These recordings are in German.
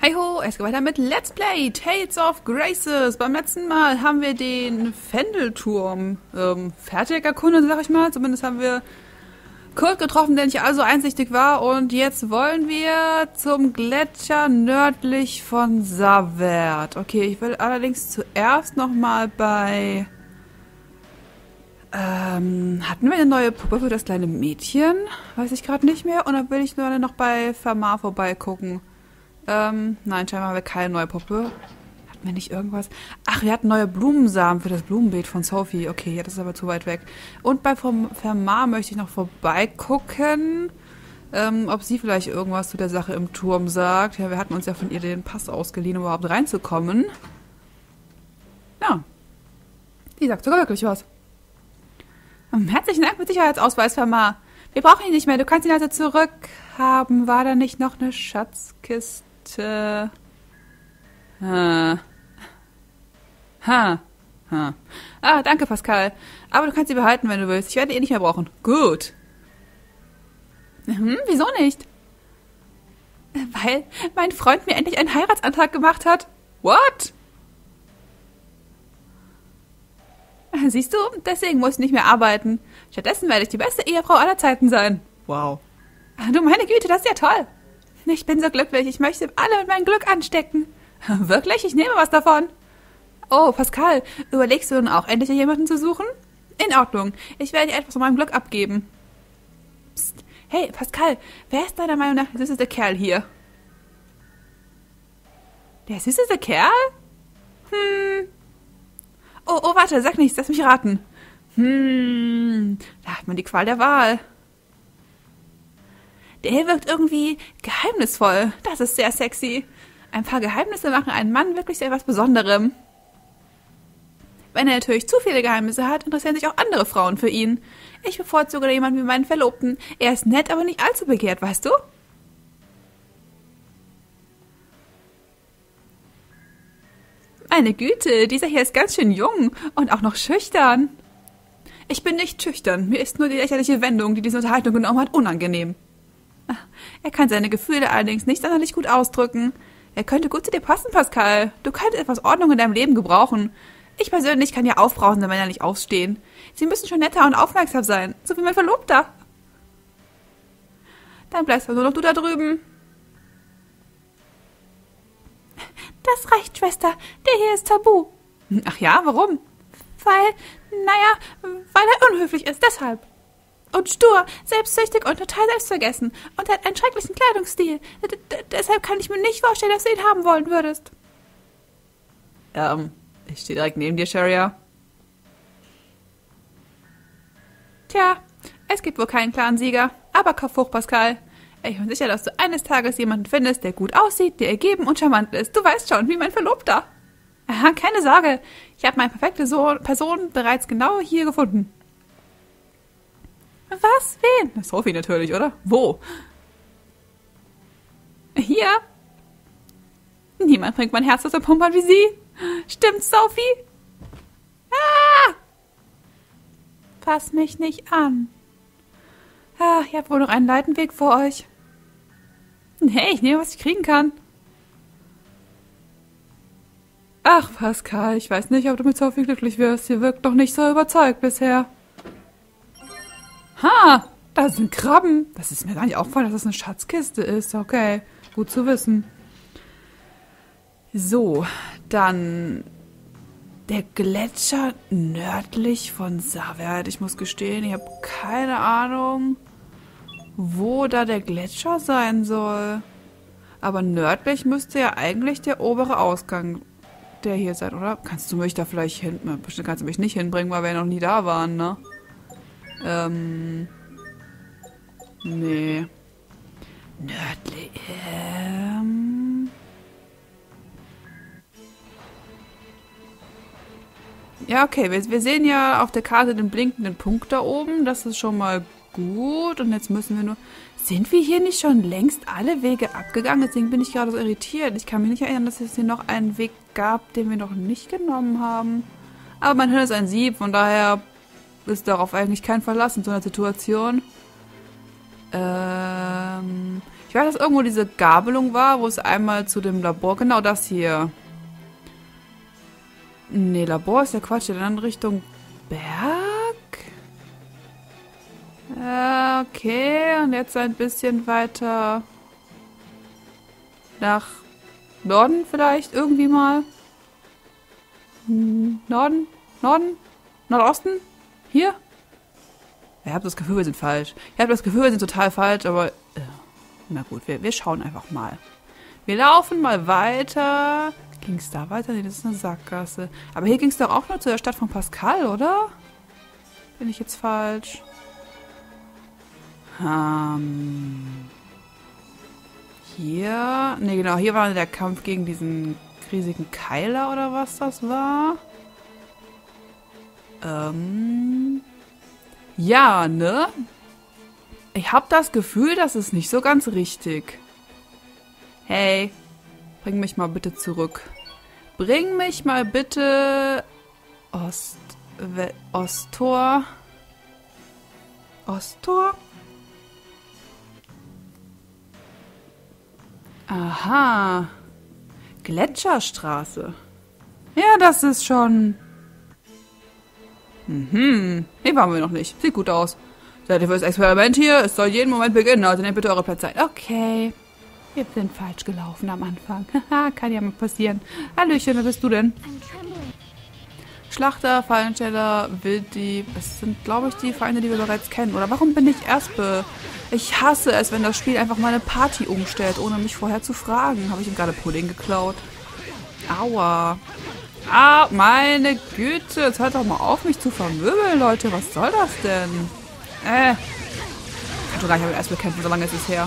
Hi ho, es geht weiter mit Let's Play Tales of Graces. Beim letzten Mal haben wir den Fendelturm fertig erkundet, sag ich mal. Zumindest haben wir Kurt getroffen, der nicht also einsichtig war. Und jetzt wollen wir zum Gletscher nördlich von Savert. Okay, ich will allerdings zuerst nochmal bei... hatten wir eine neue Puppe für das kleine Mädchen? Weiß ich gerade nicht mehr. Und dann will ich nur noch bei Fermat vorbeigucken. Nein, scheinbar haben wir keine neue Puppe. Hatten wir nicht irgendwas? Ach, wir hatten neue Blumensamen für das Blumenbeet von Sophie. Okay, ja, das ist aber zu weit weg. Und bei Fermat möchte ich noch vorbeigucken, ob sie vielleicht irgendwas zu der Sache im Turm sagt. Ja, wir hatten uns ja von ihr den Pass ausgeliehen, um überhaupt reinzukommen. Ja. Die sagt sogar wirklich was. Herzlichen Dank mit Sicherheitsausweis, Fermat. Wir brauchen ihn nicht mehr. Du kannst ihn also zurückhaben. War da nicht noch eine Schatzkiste? Ah, danke, Pascal. Aber du kannst sie behalten, wenn du willst. Ich werde ihn nicht mehr brauchen. Gut. Wieso nicht? Weil mein Freund mir endlich einen Heiratsantrag gemacht hat. What? Siehst du, deswegen muss ich nicht mehr arbeiten. Stattdessen werde ich die beste Ehefrau aller Zeiten sein. Wow. Du meine Güte, das ist ja toll. Ich bin so glücklich, ich möchte alle mit meinem Glück anstecken. Wirklich? Ich nehme was davon. Oh, Pascal, überlegst du nun auch endlich jemanden zu suchen? In Ordnung, ich werde dir etwas von meinem Glück abgeben. Psst. Hey, Pascal, wer ist deiner Meinung nach der süßeste Kerl hier? Der süßeste Kerl? Oh, warte, sag nichts, lass mich raten. Da hat man die Qual der Wahl. Der wirkt irgendwie geheimnisvoll. Das ist sehr sexy. Ein paar Geheimnisse machen einen Mann wirklich sehr was Besonderem. Wenn er natürlich zu viele Geheimnisse hat, interessieren sich auch andere Frauen für ihn. Ich bevorzuge jemanden wie meinen Verlobten. Er ist nett, aber nicht allzu begehrt, weißt du? Meine Güte, dieser hier ist ganz schön jung und auch noch schüchtern. Ich bin nicht schüchtern. Mir ist nur die lächerliche Wendung, die diese Unterhaltung genommen hat, unangenehm. Er kann seine Gefühle allerdings nicht sonderlich gut ausdrücken. Er könnte gut zu dir passen, Pascal. Du könntest etwas Ordnung in deinem Leben gebrauchen. Ich persönlich kann ja aufbrausende Männer nicht ausstehen. Sie müssen schon netter und aufmerksam sein, so wie mein Verlobter. Dann bleibst nur noch du da drüben. Das reicht, Schwester. Der hier ist tabu. Ach ja, warum? Weil er unhöflich ist, deshalb. Und stur, selbstsüchtig und total selbstvergessen. Und hat einen schrecklichen Kleidungsstil. Deshalb kann ich mir nicht vorstellen, dass du ihn haben wollen würdest. Ich stehe direkt neben dir, Sharia. Tja, es gibt wohl keinen klaren Sieger. Aber Kopf hoch, Pascal. Ich bin sicher, dass du eines Tages jemanden findest, der gut aussieht, der ergeben und charmant ist. Du weißt schon, wie mein Verlobter. Aha, keine Sorge. Ich habe meine perfekte Person bereits genau hier gefunden. Was? Wen? Sophie natürlich, oder? Wo? Hier? Niemand bringt mein Herz aus der Pumpe wie sie. Stimmt's, Sophie? Ah! Fass mich nicht an. Ihr habt wohl noch einen weiten Weg vor euch. Hey, ich nehme, was ich kriegen kann. Ach, Pascal, ich weiß nicht, ob du mit Sophie glücklich wirst. Sie wirkt noch nicht so überzeugt bisher. Da sind Krabben. Das ist mir gar nicht aufgefallen, dass das eine Schatzkiste ist. Okay, gut zu wissen. So, dann der Gletscher nördlich von Savert. Ich muss gestehen, ich habe keine Ahnung, wo da der Gletscher sein soll. Aber nördlich müsste ja eigentlich der obere Ausgang der hier sein, oder? Kannst du mich da vielleicht hin... Bestimmt kannst du mich nicht hinbringen, weil wir ja noch nie da waren, ne? Nee. Nördlich, Ja, okay, wir sehen ja auf der Karte den blinkenden Punkt da oben. Das ist schon mal gut. Und jetzt müssen wir nur... Sind wir hier nicht schon längst alle Wege abgegangen? Deswegen bin ich gerade so irritiert. Ich kann mich nicht erinnern, dass es hier noch einen Weg gab, den wir noch nicht genommen haben. Aber mein Hirn ist ein Sieb, von daher ist darauf eigentlich kein Verlass in so einer Situation. Ich weiß, dass irgendwo diese Gabelung war, wo es einmal zu dem Labor... Genau das hier. Nee, Labor ist ja Quatsch. Dann Richtung Berg? Okay, und jetzt ein bisschen weiter nach Norden vielleicht irgendwie mal. Norden? Norden? Nordosten? Hier? Ich habe das Gefühl, wir sind falsch. Ich habe das Gefühl, wir sind total falsch, aber... na gut, wir schauen einfach mal. Wir laufen mal weiter. Ging es da weiter? Nee, das ist eine Sackgasse. Aber hier ging es doch auch nur zu der Stadt von Pascal, oder? Bin ich jetzt falsch? Hier... Ne, genau, hier war der Kampf gegen diesen riesigen Keiler oder was das war. Ja, ne? Ich habe das Gefühl, das ist nicht so ganz richtig. Hey, bring mich mal bitte zurück. Bring mich mal bitte... Osttor? Osttor? Aha. Gletscherstraße. Ja, das ist schon... Hier waren wir noch nicht. Sieht gut aus. Seid ihr fürs Experiment hier? Es soll jeden Moment beginnen, also nehmt bitte eure Plätze ein. Okay. Wir sind falsch gelaufen am Anfang. Haha, kann ja mal passieren. Hallöchen, wer bist du denn? Schlachter, Fallensteller, Wilddieb. Das sind, glaube ich, die Feinde, die wir bereits kennen. Oder warum bin ich Erste? Ich hasse es, wenn das Spiel einfach mal eine Party umstellt, ohne mich vorher zu fragen. Habe ich ihm gerade Pudding geklaut? Aua. Ah, meine Güte. Jetzt hört doch mal auf, mich zu vermöbeln, Leute. Was soll das denn? Ich kann schon gar nicht mit Erspel kämpfen, so lange ist es her.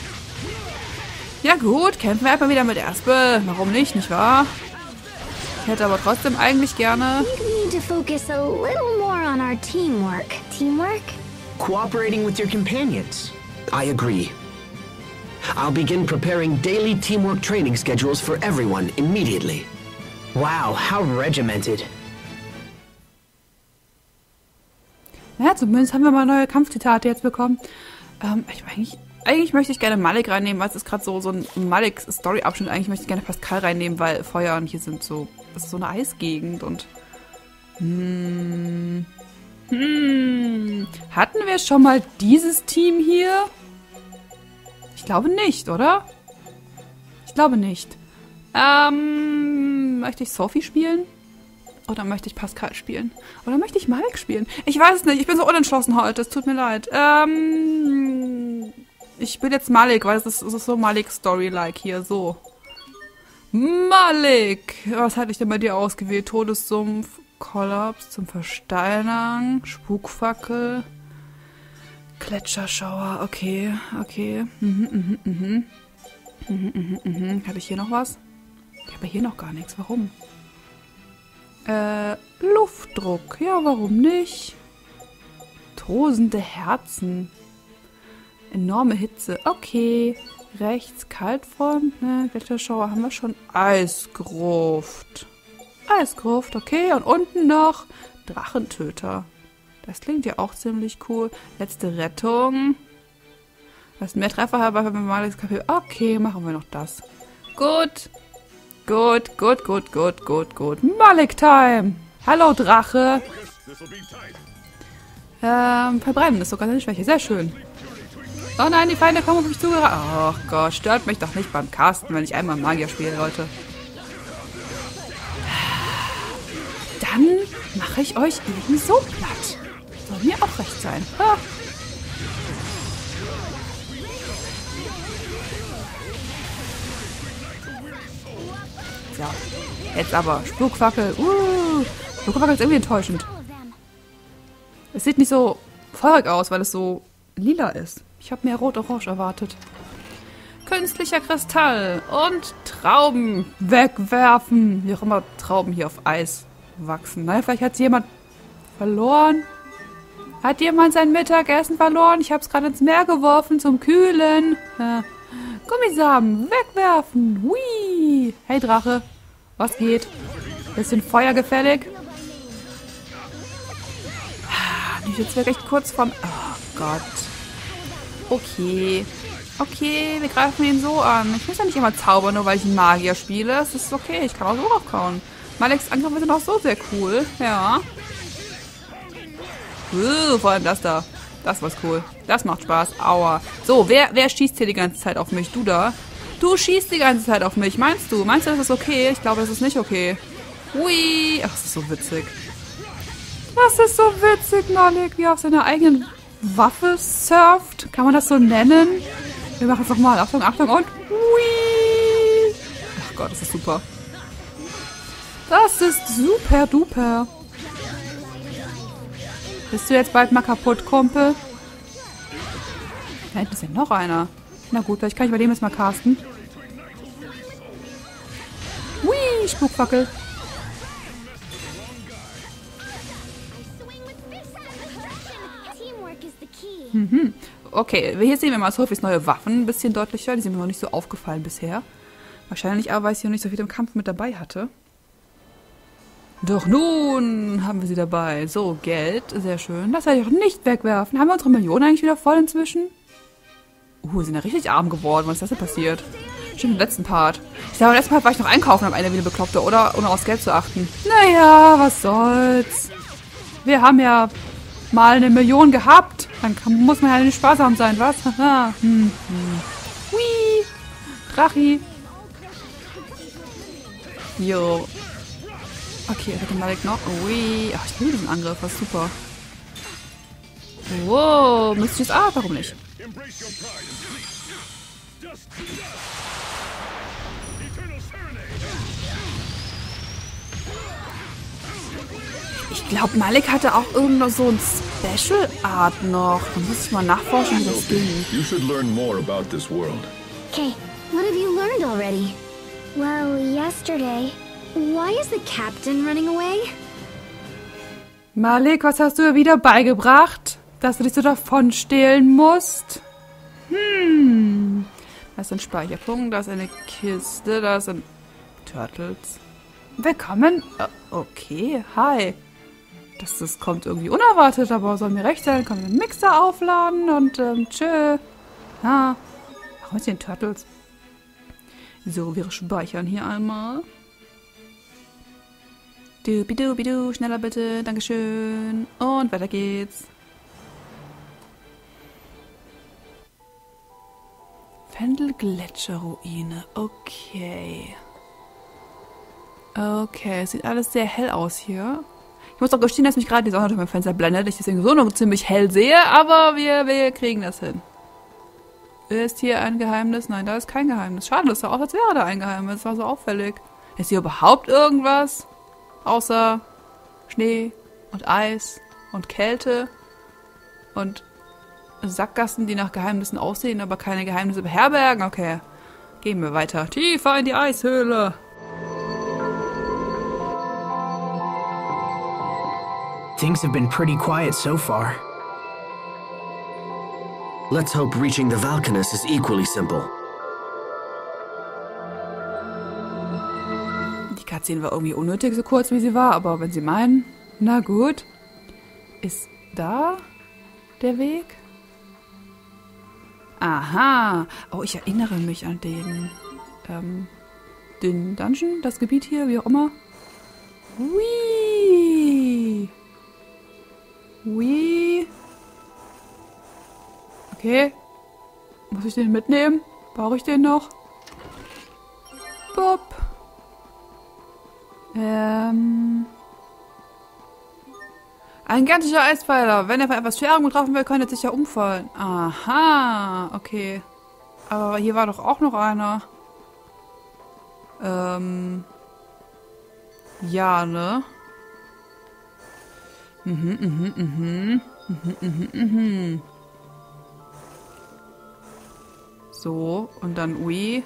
Ja gut, kämpfen wir einfach wieder mit Erspel. Warum nicht wahr? Ich hätte aber trotzdem eigentlich gerne... We need to focus a little more on our teamwork. Teamwork? Cooperating with your companions. I agree. I'll begin preparing daily teamwork training schedules for everyone immediately. Wow, how regimented. Ja, zumindest haben wir mal neue Kampfzitate jetzt bekommen. Eigentlich möchte ich gerne Malik reinnehmen, weil es ist gerade so ein Malik-Story-Abschnitt. Eigentlich möchte ich gerne Pascal reinnehmen, weil Feuer und hier sind so... Das ist so eine Eisgegend und... Hatten wir schon mal dieses Team hier? Ich glaube nicht, oder? Ich glaube nicht. Möchte ich Sophie spielen? Oder möchte ich Pascal spielen? Oder möchte ich Malik spielen? Ich weiß es nicht. Ich bin so unentschlossen heute. Es tut mir leid. Ich bin jetzt Malik, weil es ist so Malik-Story-like hier. So. Malik! Was hatte ich denn bei dir ausgewählt? Todessumpf, Kollaps zum Versteinern, Spukfackel, Gletscherschauer. Okay, okay. Hatte ich hier noch was? Ich habe hier noch gar nichts. Warum? Luftdruck. Ja, warum nicht? Tosende Herzen. Enorme Hitze. Okay. Rechts Kaltfront. Ne, Gletscherschauer haben wir schon. Eisgruft. Eisgruft, okay. Und unten noch Drachentöter. Das klingt ja auch ziemlich cool. Letzte Rettung. Was mehr Treffer haben, wenn wir mal das Kaffee. Okay, machen wir noch das. Gut. Gut, gut, gut, gut, gut, gut. Malik-Time. Hallo, Drache. Verbrennen ist sogar seine Schwäche. Sehr schön. Oh nein, die Feinde kommen auf mich zugerannt. Ach Gott, stört mich doch nicht beim Casten, wenn ich einmal Magier spiele, Leute. Dann mache ich euch ebenso platt. Soll mir auch recht sein. Ha. So, jetzt aber Spukfackel. Spukfackel ist irgendwie enttäuschend. Es sieht nicht so feurig aus, weil es so lila ist. Ich habe mehr Rot-Orange erwartet. Künstlicher Kristall und Trauben wegwerfen. Wie auch immer Trauben hier auf Eis wachsen. Naja, vielleicht hat jemand verloren. Hat jemand sein Mittagessen verloren? Ich habe es gerade ins Meer geworfen zum Kühlen. Gummisamen wegwerfen. Hui. Hey Drache, was geht? Bisschen Feuer gefällig? Ich bin jetzt wirklich kurz vom... Oh Gott. Okay. Okay, wir greifen ihn so an. Ich muss ja nicht immer zaubern, nur weil ich einen Magier spiele. Es ist okay, ich kann auch so raufkauen. Maleks Angriffe sind auch so sehr cool. Ja. Vor allem das da. Das war's cool. Das macht Spaß. Aua. So, wer schießt hier die ganze Zeit auf mich? Du da? Du schießt die ganze Zeit auf mich. Meinst du? Meinst du, das ist okay? Ich glaube, das ist nicht okay. Hui. Ach, das ist so witzig. Das ist so witzig, Malik, wie er auf seiner eigenen Waffe surft. Kann man das so nennen? Wir machen es nochmal. Achtung, Achtung und hui. Ach Gott, das ist super. Das ist super duper. Bist du jetzt bald mal kaputt, Kumpel? Da hinten ist ja noch einer. Na gut, vielleicht kann ich bei dem jetzt mal casten. Hui, Spukfackel. Okay, hier sehen wir mal Sophies neue Waffen ein bisschen deutlicher. Die sind mir noch nicht so aufgefallen bisher. Wahrscheinlich aber, weil sie noch nicht so viel im Kampf mit dabei hatte. Doch nun haben wir sie dabei. So, Geld. Sehr schön. Das werde ich auch nicht wegwerfen. Haben wir unsere Millionen eigentlich wieder voll inzwischen? Wir sind ja richtig arm geworden. Was ist das denn passiert? Stimmt, im letzten Part. Ich glaube, im letzten Part war ich noch einkaufen am Ende wie eine Bekloppte, oder? Ohne aufs Geld zu achten. Naja, was soll's. Wir haben ja mal 1 Million gehabt. Dann muss man ja nicht sparsam sein, was? Haha. Hui. Drachi. Jo. Okay, hat der Malik noch. Ui. Ach, ich liebe diesen Angriff. Das ist super. Wow. Mysteries. Ah, warum nicht? Ich glaube, Malik hatte auch irgendwo so ein Special Art noch. Da muss ich mal nachforschen, wie das ging. You should learn more about this world. Okay, what have you learned already? Well, yesterday. Why is the captain running away? Malik, was hast du ihr wieder beigebracht? Dass du dich so davon stehlen musst? Da ist ein Speicherpunkt, da ist eine Kiste, da sind Turtles. Willkommen. Okay, hi. Das kommt irgendwie unerwartet, aber soll mir recht sein. Können wir den Mixer aufladen und tschö. Ja, warum ist hier ein Turtles? So, wir speichern hier einmal. Dubidubidu, schneller bitte, dankeschön. Und weiter geht's. Fendel-Gletscherruine, okay. Okay, es sieht alles sehr hell aus hier. Ich muss auch gestehen, dass mich gerade die Sonne durch mein Fenster blendet. Ich deswegen so noch ziemlich hell sehe, aber wir kriegen das hin. Ist hier ein Geheimnis? Nein, da ist kein Geheimnis. Schade, das sah aus, als wäre da ein Geheimnis. Das war so auffällig. Ist hier überhaupt irgendwas? Außer Schnee und Eis und Kälte und Sackgassen, die nach Geheimnissen aussehen, aber keine Geheimnisse beherbergen. Okay, gehen wir weiter. Tiefer in die Eishöhle. Things have been pretty quiet so far. Let's hope reaching the Valkanus is equally simple. Die Cutscene war irgendwie unnötig, so kurz wie sie war, aber wenn Sie meinen, na gut. Ist da der Weg? Aha. Oh, ich erinnere mich an den Dungeon, das Gebiet hier, wie auch immer. Hui. Hui. Okay. Muss ich den mitnehmen? Brauche ich den noch? Bob. Ein gigantischer Eispfeiler. Wenn er von etwas Schwerem getroffen wird, könnte er sicher umfallen. Aha. Okay. Aber hier war doch auch noch einer. Ja, ne? So, und dann ui.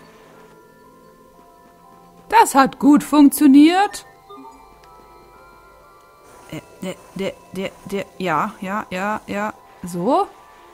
Das hat gut funktioniert. Ja. So?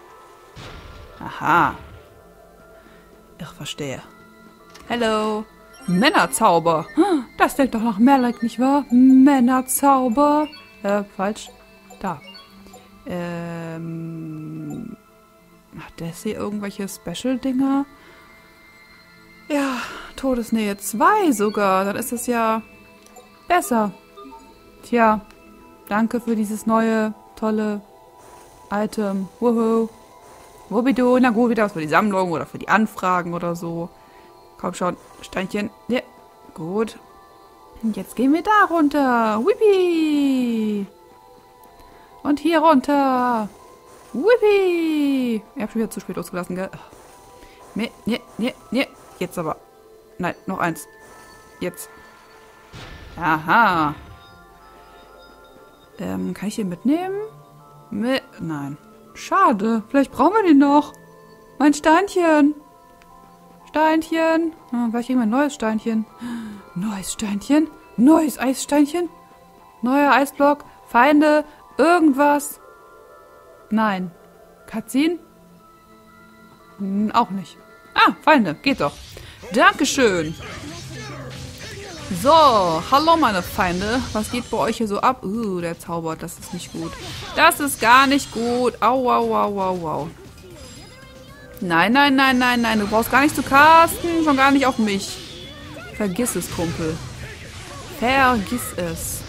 Aha. Ich verstehe. Hello. Männerzauber. Das klingt doch nach Malik, nicht wahr? Männerzauber. Falsch. Da. Ach, das hier irgendwelche Special-Dinger? Ja, Todesnähe 2 sogar. Dann ist das ja besser. Tja, danke für dieses neue, tolle Item. Wuhu. Wubidu. Na gut, wieder was für die Sammlung oder für die Anfragen oder so. Komm schon, Steinchen. Ja, gut. Und jetzt gehen wir da runter. Whippy. Und hier runter. Whippy. Ich hab schon wieder zu spät losgelassen, gell? Nee. Jetzt aber. Nein, noch eins. Jetzt. Aha. Kann ich den mitnehmen? Nein. Schade. Vielleicht brauchen wir den noch. Mein Steinchen. Steinchen. Vielleicht kriegen wir ein neues Steinchen. Neues Steinchen. Neues Eissteinchen. Neuer Eisblock. Feinde. Irgendwas. Nein. Cutscene? Auch nicht. Ah, Feinde. Geht doch. Dankeschön. So, hallo meine Feinde. Was geht bei euch hier so ab? Der zaubert, das ist nicht gut. Das ist gar nicht gut. Au. Nein. Du brauchst gar nicht zu casten. Schon gar nicht auf mich. Vergiss es, Kumpel. Vergiss es.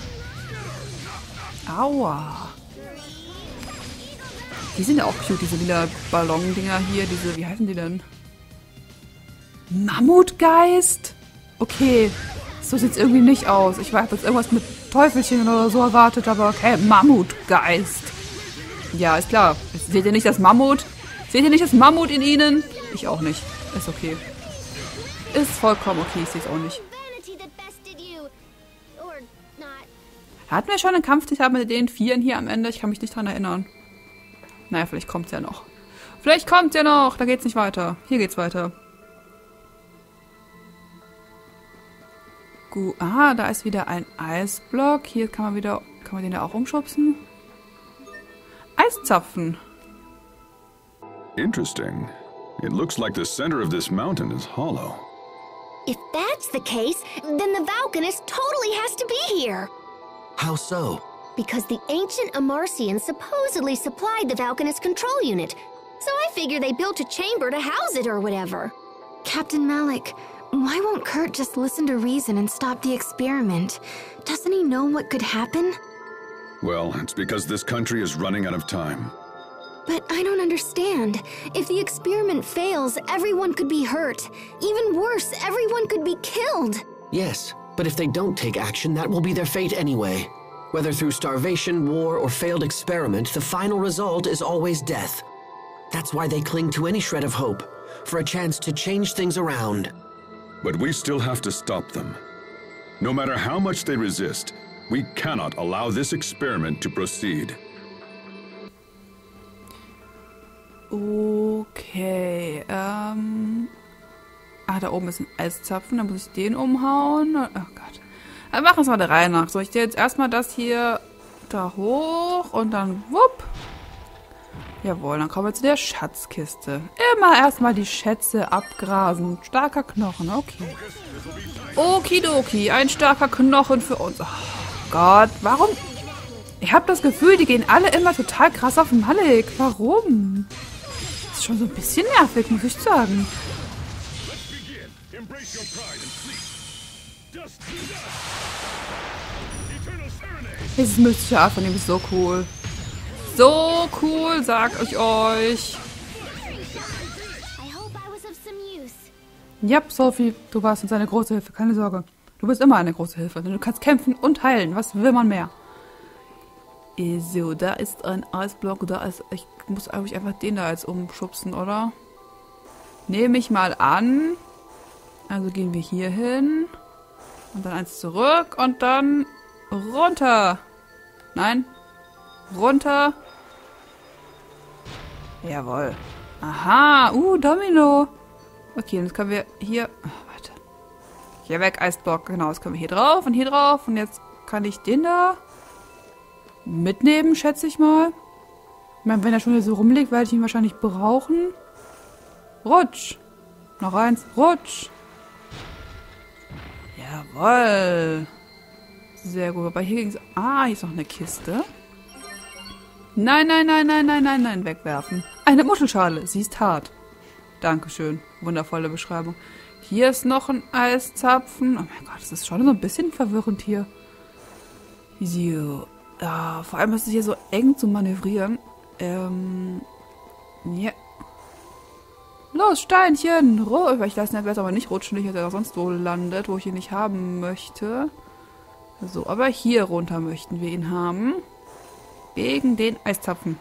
Aua. Die sind ja auch cute, diese lila Ballon-Dinger hier. Diese, wie heißen die denn? Mammutgeist? Okay. So sieht's irgendwie nicht aus. Ich habe jetzt irgendwas mit Teufelchen oder so erwartet, aber okay, Mammutgeist. Ja, ist klar. Seht ihr nicht das Mammut? Seht ihr nicht das Mammut in ihnen? Ich auch nicht. Ist okay. Ist vollkommen okay, ich sehe es auch nicht. Hatten wir schon einen Kampf mit den Vieren hier am Ende? Ich kann mich nicht dran erinnern. Naja, vielleicht kommt's ja noch. Vielleicht kommt's ja noch. Da geht's nicht weiter. Hier geht's weiter. Gut. Ah, da ist wieder ein Eisblock. Hier kann man den da auch umschubsen? Eiszapfen. Interesting. It looks like the center of this mountain is hollow. If that's the case, then the Valkanist totally has to be here. How so? Because the ancient Amarcians supposedly supplied the Valkanist control unit. So I figure they built a chamber to house it or whatever. Captain Malik, why won't Kurt just listen to reason and stop the experiment? Doesn't he know what could happen? Well, it's because this country is running out of time. But I don't understand. If the experiment fails, everyone could be hurt. Even worse, everyone could be killed. Yes, but if they don't take action, that will be their fate anyway. Whether through starvation, war, or failed experiment, the final result is always death. That's why they cling to any shred of hope, for a chance to change things around. But we still have to stop them. No matter how much they resist, we cannot allow this experiment to proceed. Okay, da oben ist ein Eiszapfen, da muss ich den umhauen. Oh Gott. Dann machen wir es mal der Reihe nach. So, ich stehe jetzt erstmal das hier da hoch und dann wupp. Jawohl, dann kommen wir zu der Schatzkiste. Immer erstmal die Schätze abgrasen. Starker Knochen, okay. Okidoki, ein starker Knochen für uns. Oh Gott, warum? Ich habe das Gefühl, die gehen alle immer total krass auf Malik. Warum? Das ist schon so ein bisschen nervig, muss ich sagen. Dieses mystische Art von ihm ist so cool. So cool, sag ich euch. Ja, Sophie, du warst uns eine große Hilfe, keine Sorge. Du bist immer eine große Hilfe, denn du kannst kämpfen und heilen. Was will man mehr? So, da ist ein Eisblock, da ist... Ich muss eigentlich einfach den da jetzt umschubsen, oder? Nehme ich mal an. Also gehen wir hier hin. Und dann eins zurück und dann runter. Nein. Runter. Jawohl. Aha. Domino. Okay, und jetzt können wir hier... Oh, warte. Hier weg, Eisblock. Genau, jetzt können wir hier drauf und hier drauf. Und jetzt kann ich den da mitnehmen, schätze ich mal. Ich meine, wenn er schon hier so rumliegt, werde ich ihn wahrscheinlich brauchen. Rutsch. Noch eins. Rutsch. Jawohl. Sehr gut. Aber hier ging es... Ah, hier ist noch eine Kiste. Nein, nein, nein, nein, nein, nein, nein, wegwerfen. Eine Muschelschale, sie ist hart. Dankeschön, wundervolle Beschreibung. Hier ist noch ein Eiszapfen. Oh mein Gott, das ist schon so ein bisschen verwirrend hier. So. Ja, vor allem ist es hier so eng zu manövrieren. Ja. Los, Steinchen! Ich lasse ihn jetzt aber nicht rutschen, nicht, dass er sonst wo landet, wo ich ihn nicht haben möchte. So, aber hier runter möchten wir ihn haben. Wegen den Eiszapfen.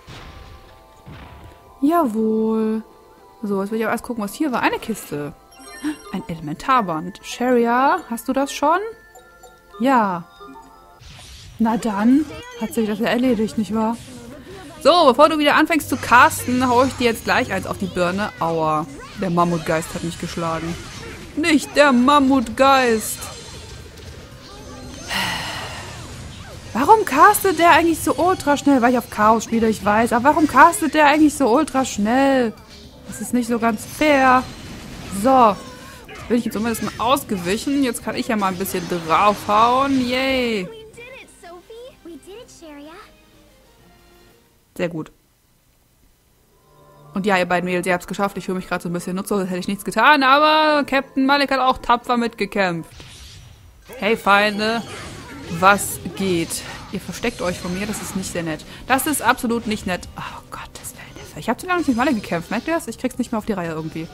Jawohl. So, jetzt will ich aber erst gucken, was hier war. Eine Kiste. Ein Elementarband. Sharia, hast du das schon? Ja. Na dann, hat sich das ja erledigt, nicht wahr? So, bevor du wieder anfängst zu casten, hau ich dir jetzt gleich eins auf die Birne. Aua, der Mammutgeist hat mich geschlagen. Nicht der Mammutgeist. Warum castet der eigentlich so ultra schnell? Weil ich auf Chaos spiele, ich weiß. Aber warum castet der eigentlich so ultra schnell? Das ist nicht so ganz fair. So, bin ich jetzt zumindest mal ausgewichen. Jetzt kann ich ja mal ein bisschen draufhauen. Yay. Sehr gut. Und ja, ihr beiden Mädels, ihr habt es geschafft. Ich fühle mich gerade so ein bisschen nutzlos, als hätte ich nichts getan. Aber Captain Malik hat auch tapfer mitgekämpft. Hey, Feinde. Was geht? Ihr versteckt euch von mir, das ist nicht sehr nett. Das ist absolut nicht nett. Oh Gott, das wäre nett. Ich habe zu lange nicht mit Malik gekämpft. Merkt ihr das? Ich krieg's nicht mehr auf die Reihe irgendwie.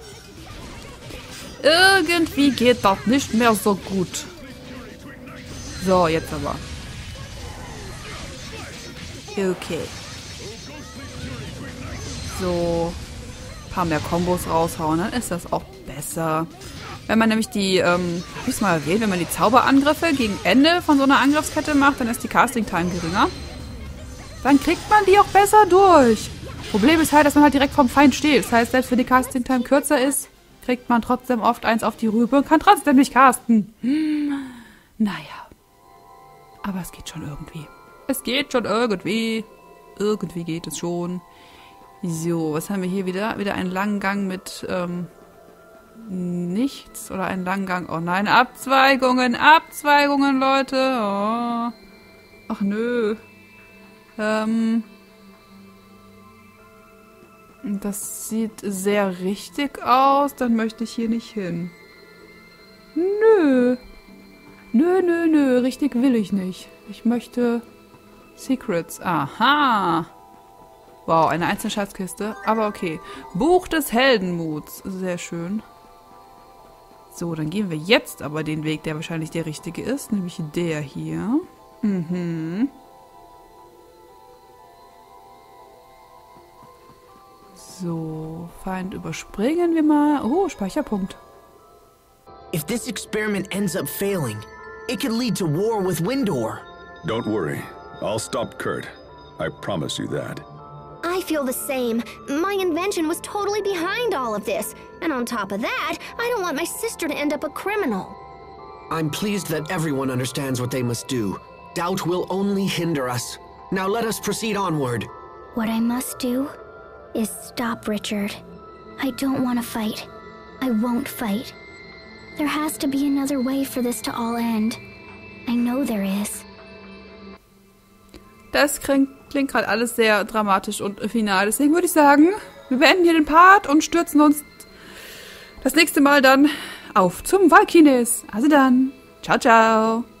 Irgendwie geht das nicht mehr so gut. So, jetzt aber. Okay. So. Ein paar mehr Kombos raushauen, dann ist das auch besser. Wenn man nämlich die, hab ich es mal erwähnt, wenn man die Zauberangriffe gegen Ende von so einer Angriffskette macht, dann ist die Casting-Time geringer. Dann kriegt man die auch besser durch. Problem ist halt, dass man halt direkt vom Feind steht. Das heißt, selbst wenn die Casting-Time kürzer ist, kriegt man trotzdem oft eins auf die Rübe und kann trotzdem nicht casten. Naja. Aber es geht schon irgendwie. Es geht schon irgendwie. Irgendwie geht es schon. So, was haben wir hier wieder? Wieder einen langen Gang mit, nichts oder einen langen Gang. Oh nein, Abzweigungen, Abzweigungen, Leute. Oh. Ach nö. Das sieht sehr richtig aus. Dann möchte ich hier nicht hin. Nö. Nö, nö, nö. Richtig will ich nicht. Ich möchte Secrets. Aha. Wow, eine einzelne Schatzkiste. Aber okay. Buch des Heldenmuts. Sehr schön. So, dann gehen wir jetzt aber den Weg, der wahrscheinlich der richtige ist. Nämlich der hier. Mhm. So, Feind überspringen wir mal. Oh, Speicherpunkt. If this experiment ends up failing, it could lead to war with Windor. Don't worry. I'll stop Kurt. I promise you that. I feel the same. My invention was totally behind all of this. And on top of that, I don't want my sister to end up a criminal. I'm pleased that everyone understands what they must do. Doubt will only hinder us. Now let us proceed onward. What I must do is stop Richard. I don't want to fight. I won't fight. There has to be another way for this to all end. I know there is. Das klingt gerade alles sehr dramatisch und final. Deswegen würde ich sagen, wir beenden hier den Part und stürzen uns das nächste Mal dann auf zum Valkines. Also dann, ciao, ciao.